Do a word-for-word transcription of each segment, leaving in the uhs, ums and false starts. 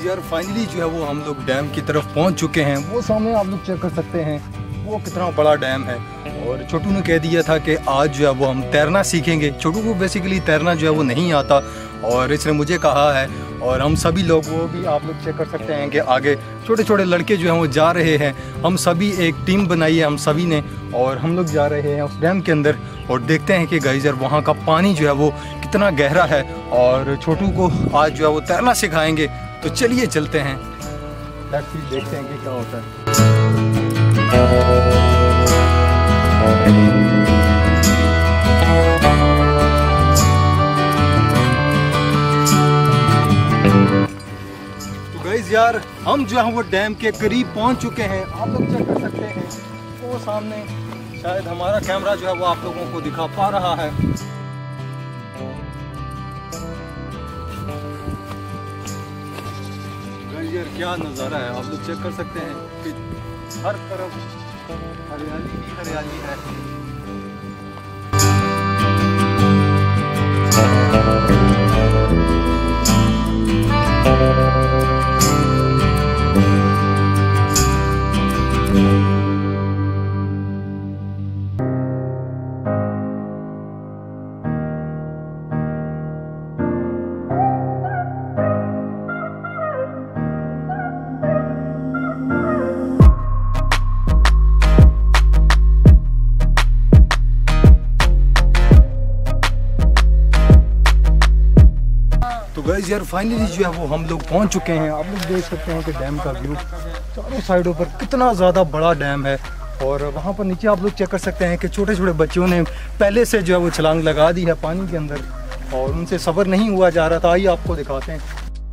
Guys यार finally जो है वो हम लोग डैम की तरफ पहुंच चुके हैं। वो सामने आप लोग चेक कर सकते हैं वो कितना बड़ा डैम है। और छोटू ने कह दिया था कि आज जो है वो हम तैरना सीखेंगे। छोटू को बेसिकली तैरना जो है वो नहीं आता और इसने मुझे कहा है। और हम सभी लोग वो भी आप लोग चेक कर सकते हैं कि आगे छोटे छोटे लड़के जो हैं वो जा रहे हैं। हम सभी एक टीम बनाई है हम सभी ने और हम लोग जा रहे हैं उस डैम के अंदर और देखते हैं कि गाइस यार वहाँ का पानी जो है वो कितना गहरा है। और छोटू को आज जो है वो तैरना सिखाएंगे। तो चलिए चलते हैं, देखते हैं कि क्या होता है। तो गाइस यार हम जो है वो डैम के करीब पहुंच चुके हैं। आप लोग चेक कर सकते हैं वो सामने, शायद हमारा कैमरा जो है वो आप लोगों को दिखा पा रहा है। गाइस यार क्या नज़ारा है, आप लोग चेक कर सकते हैं कि हर तरफ हरियाली ही हरियाली है। गाइस यार फाइनली जो है वो हम लोग पहुंच चुके हैं। आप लोग देख सकते हैं कि डैम का व्यू चारों साइडों पर कितना ज़्यादा बड़ा डैम है। और वहाँ पर नीचे आप लोग चेक कर सकते हैं कि छोटे छोटे बच्चों ने पहले से जो है वो छलांग लगा दी है पानी के अंदर और उनसे सब्र नहीं हुआ जा रहा था। आइए आपको दिखाते हैं।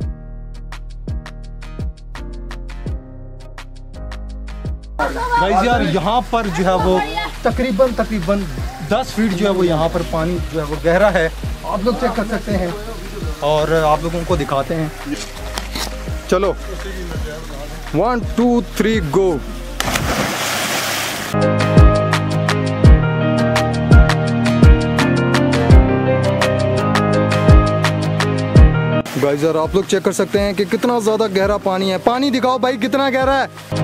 गाइस यार यहाँ पर जो है वो तकरीबन तकरीबन दस फीट जो है वो यहाँ पर पानी जो है वो गहरा है। आप लोग चेक कर सकते हैं और आप लोगों को दिखाते हैं। चलो one two three go. Guys यार आप लोग चेक कर सकते हैं कि कितना ज्यादा गहरा पानी है। पानी दिखाओ भाई कितना गहरा है।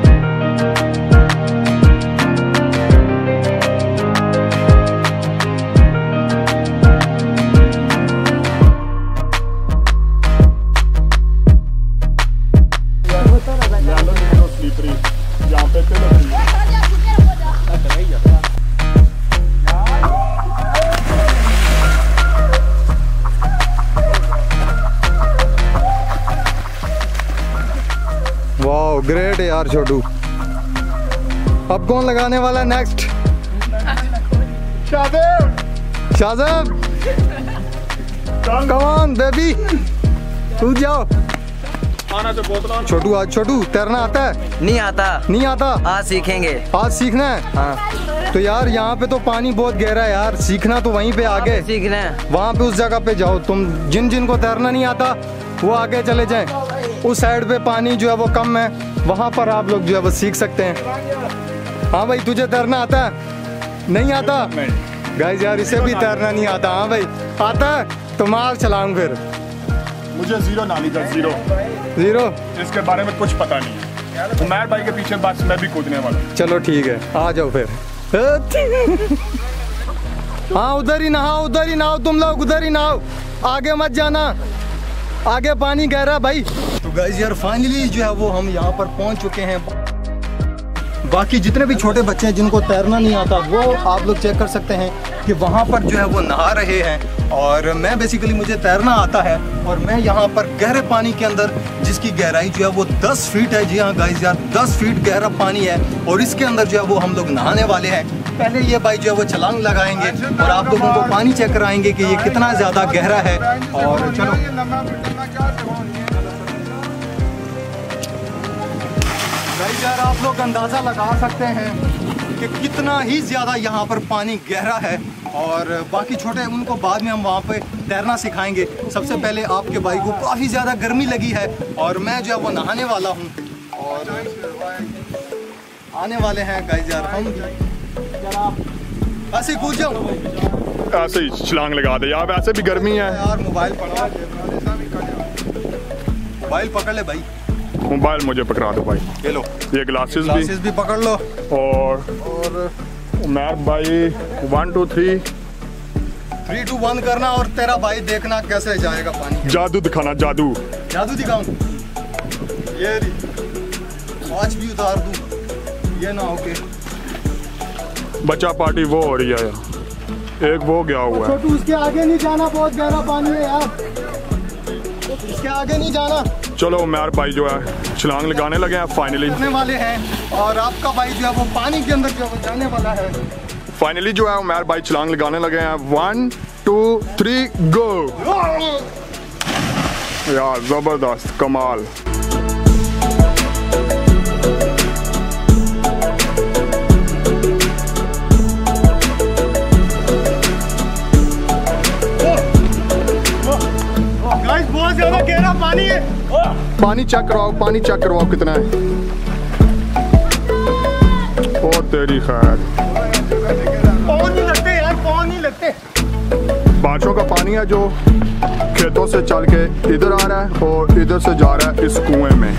वाओ ग्रेट यार छोटू। अब कौन लगाने वाला है next? Shadab. Shadab come on baby तू जाओ। छोटू आज छोटू तैरना आता है? नहीं आता। नहीं आता? आज सीखेंगे। आज सीखना है? हाँ। तो यार यहाँ पे तो पानी बहुत गहरा है यार, सीखना तो वहीं पे आगे सीखना है। वहाँ पे उस जगह पे जाओ। तुम जिन जिन को तैरना नहीं आता वो आगे चले जाएं। उस साइड पे पानी जो है वो कम है, वहाँ पर आप लोग जो है वो सीख सकते हैं। हाँ भाई तुझे तैरना आता है? नहीं आता? गाइस यार इसे भी तैरना नहीं आता। हाँ भाई आता है तो मार छलांग फिर। मुझे जीरो नॉलेज है, जीरो जीरो इसके बारे में कुछ पता नहीं है। उमैर भाई के पीछे बस मैं भी कूदने वाला। चलो ठीक है आ जाओ फिर। हाँ उधर ही नहाओ, उधर ही नहाओ तुम लोग, उधर ही नहाओ, आगे मत जाना, आगे पानी गहरा भाई। तो गाइस यार फाइनली जो है वो हम यहाँ पर पहुँच चुके हैं। बाकी जितने भी छोटे बच्चे हैं जिनको तैरना नहीं आता वो आप लोग चेक कर सकते हैं कि वहाँ पर जो है वो नहा रहे हैं। और मैं बेसिकली मुझे तैरना आता है और मैं यहाँ पर गहरे पानी के अंदर जिसकी गहराई जो है वो दस फीट है। जी हाँ गाइस यार दस फीट गहरा पानी है और इसके अंदर जो है वो हम लोग नहाने वाले हैं। पहले ये भाई जो है वो छलांग लगाएंगे और आप लोगों को पानी चेक कराएंगे कि ये कितना ज़्यादा गहरा है। और चलो गाइस यार आप लोग अंदाज़ा लगा सकते हैं कि कितना ही ज़्यादा यहाँ पर पानी गहरा है। और बाकी छोटे उनको बाद में हम वहाँ पे तैरना सिखाएंगे। सबसे पहले आपके भाई को काफ़ी ज़्यादा गर्मी लगी है और मैं जो है वो नहाने वाला हूँ और आने वाले हैं गाइस यार हम। ऐसे कूद जाओ, ऐसे ही छलांग लगा दे यार, वैसे भी गर्मी है यार। मोबाइल पड़ा मोबाइल पकड़ ले भाई, मोबाइल मुझे पकड़ा दो भाई। ये लो, ये ग्लासेस भी ग्लासेस भी पकड़ लो। और और उमर भाई one two three three two one करना और तेरा भाई देखना कैसे जाएगा पानी। जादू दिखाना, जादू जादू दिखाऊं? ये वॉच भी उतार दूं, ये ना ओके। बच्चा पार्टी वो हो रही है, एक वो गया हुआ है। छोटू उसके आगे नहीं जाना, बहुत गहरा पानी है यार, इसके आगे नहीं जाना। चलो उमर भाई जो है छलांग लगाने लगे हैं फाइनली करने वाले हैं, और आपका भाई जो है वो पानी के अंदर जो है वो जाने वाला है। फाइनली जो है उमर भाई छलांग लगाने लगे हैं। One two three go. यार जबरदस्त, कमाल। गाइस बहुत ज्यादा गहरा पानी है। पानी चेक करवाओ, पानी चेक करवाओ कितना है। ओ तेरी खैर, पाँव नहीं लगते यार, पाँव नहीं लगते। बारिशों का पानी है जो खेतों से चल के इधर आ रहा है और इधर से जा रहा है इस कुएं में।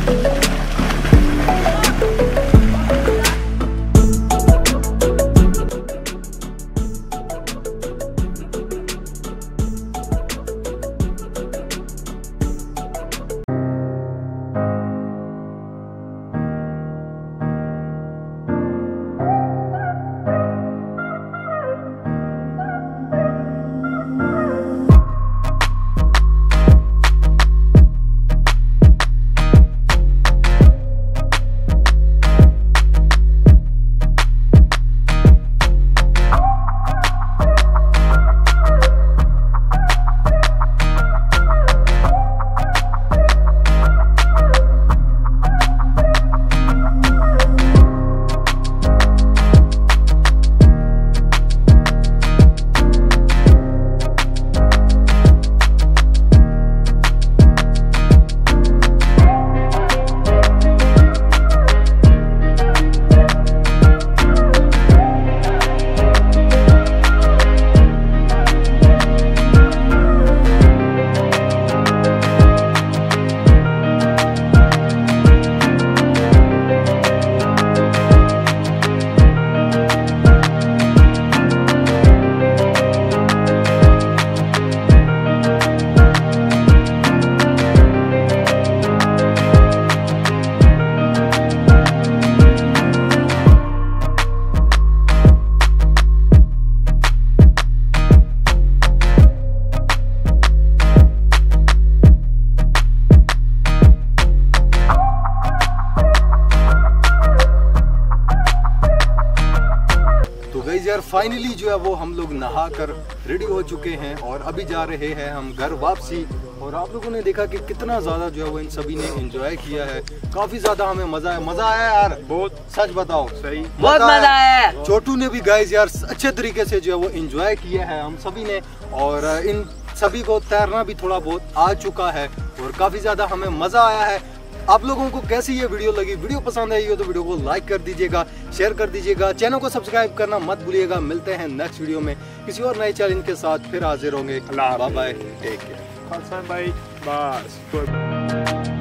यार फाइनली जो है वो हम लोग नहा कर रेडी हो चुके हैं और अभी जा रहे हैं हम घर वापसी। और आप लोगों ने देखा कि कितना ज़्यादा जो है वो इन सभी ने एंजॉय किया है, काफ़ी ज़्यादा हमें मज़ा है। मज़ा आया यार, बहुत सच बताओ। सही, बहुत मज़ा आया। छोटू ने भी गाइस यार अच्छे तरीके से जो है वो एंजॉय किया है हम सभी ने, और इन सभी को तैरना भी थोड़ा बहुत आ चुका है और काफ़ी ज़्यादा हमें मज़ा आया है। आप लोगों को कैसी ये वीडियो लगी? वीडियो पसंद आई हो तो वीडियो को लाइक कर दीजिएगा, शेयर कर दीजिएगा, चैनल को सब्सक्राइब करना मत भूलिएगा। मिलते हैं नेक्स्ट वीडियो में किसी और नए चैलेंज के साथ, फिर हाजिर होंगे। Bye bye, take care. Bye.